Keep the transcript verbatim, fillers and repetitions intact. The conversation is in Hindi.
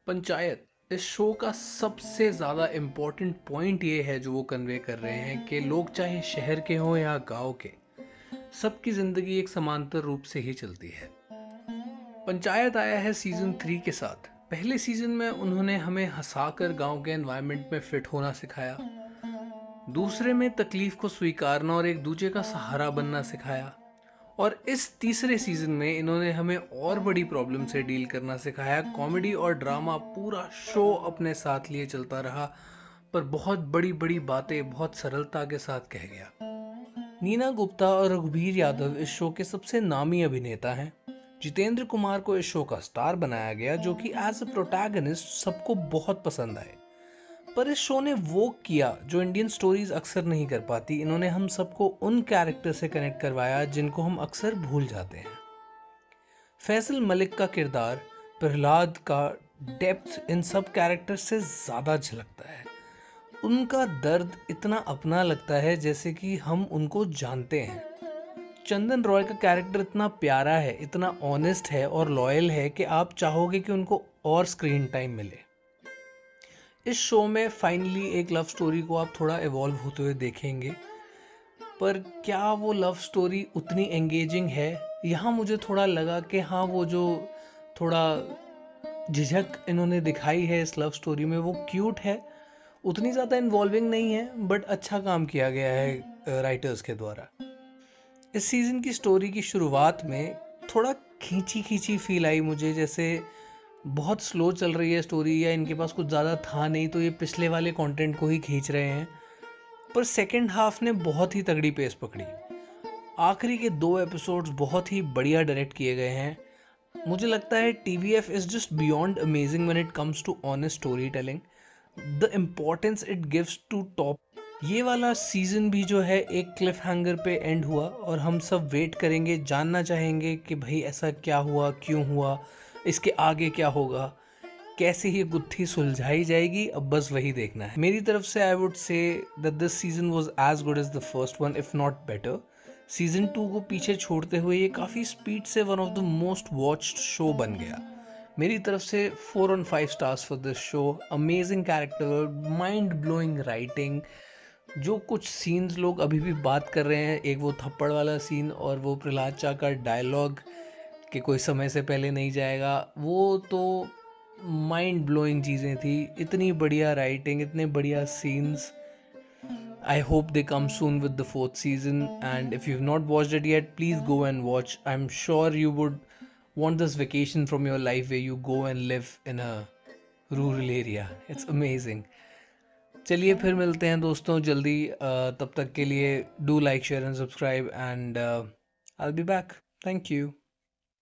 पंचायत इस शो का सबसे ज़्यादा इम्पोर्टेंट पॉइंट ये है जो वो कन्वे कर रहे हैं कि लोग चाहे शहर के हों या गांव के, सबकी ज़िंदगी एक समांतर रूप से ही चलती है। पंचायत आया है सीज़न थ्री के साथ। पहले सीज़न में उन्होंने हमें हंसाकर गांव के एनवायरनमेंट में फिट होना सिखाया। दूसरे में तकलीफ को स्वीकारना और एक दूसरे का सहारा बनना सिखाया। और इस तीसरे सीजन में इन्होंने हमें और बड़ी प्रॉब्लम से डील करना सिखाया। कॉमेडी और ड्रामा पूरा शो अपने साथ लिए चलता रहा, पर बहुत बड़ी बड़ी बातें बहुत सरलता के साथ कह गया। नीना गुप्ता और रघुवीर यादव इस शो के सबसे नामी अभिनेता हैं। जितेंद्र कुमार को इस शो का स्टार बनाया गया, जो कि एज अ प्रोटैगनिस्ट सबको बहुत पसंद आए। पर इस शो ने वो किया जो इंडियन स्टोरीज अक्सर नहीं कर पाती। इन्होंने हम सबको उन कैरेक्टर से कनेक्ट करवाया जिनको हम अक्सर भूल जाते हैं। फैसल मलिक का किरदार, प्रहलाद का डेप्थ इन सब कैरेक्टर से ज़्यादा झलकता है। उनका दर्द इतना अपना लगता है जैसे कि हम उनको जानते हैं। चंदन रॉय का कैरेक्टर इतना प्यारा है, इतना ऑनेस्ट है और लॉयल है कि आप चाहोगे कि उनको और स्क्रीन टाइम मिले। इस शो में फाइनली एक लव स्टोरी को आप थोड़ा इवॉल्व होते हुए देखेंगे, पर क्या वो लव स्टोरी उतनी एंगेजिंग है? यहाँ मुझे थोड़ा लगा कि हाँ, वो जो थोड़ा झिझक इन्होंने दिखाई है इस लव स्टोरी में वो क्यूट है, उतनी ज़्यादा इन्वॉल्विंग नहीं है, बट अच्छा काम किया गया है राइटर्स के द्वारा। इस सीज़न की स्टोरी की शुरुआत में थोड़ा खींची खींची फील आई मुझे, जैसे बहुत स्लो चल रही है स्टोरी या इनके पास कुछ ज़्यादा था नहीं तो ये पिछले वाले कंटेंट को ही खींच रहे हैं। पर सेकंड हाफ ने बहुत ही तगड़ी पेस पकड़ी। आखिरी के दो एपिसोड्स बहुत ही बढ़िया डायरेक्ट किए गए हैं। मुझे लगता है T V F is just beyond amazing when it comes to honest story telling, the importance it gives to top. ये वाला सीज़न भी जो है एक क्लिफ हैंगर पे एंड हुआ और हम सब वेट करेंगे, जानना चाहेंगे कि भाई ऐसा क्या हुआ, क्यों हुआ, इसके आगे क्या होगा, कैसे ये गुत्थी सुलझाई जाएगी। अब बस वही देखना है। मेरी तरफ से I would say that this season was as good as the first one, if not better. Season two को पीछे छोड़ते हुए ये काफ़ी स्पीड से one of the most watched show बन गया। मेरी तरफ से four on five stars for this show. Amazing character, mind blowing writing, जो कुछ सीन्स लोग अभी भी बात कर रहे हैं, एक वो थप्पड़ वाला सीन और वो प्रहलाद चा का डायलॉग कि कोई समय से पहले नहीं जाएगा, वो तो माइंड ब्लोइंग चीज़ें थी। इतनी बढ़िया राइटिंग, इतने बढ़िया scenes. I hope they come soon with the fourth season, and if you've not watched it yet, please go and watch. I'm sure you would want this vacation from your life where you go and live in a rural area. It's amazing. चलिए फिर मिलते हैं दोस्तों जल्दी। uh, तब तक के लिए do like, share and subscribe, and uh, I'll be back. Thank you.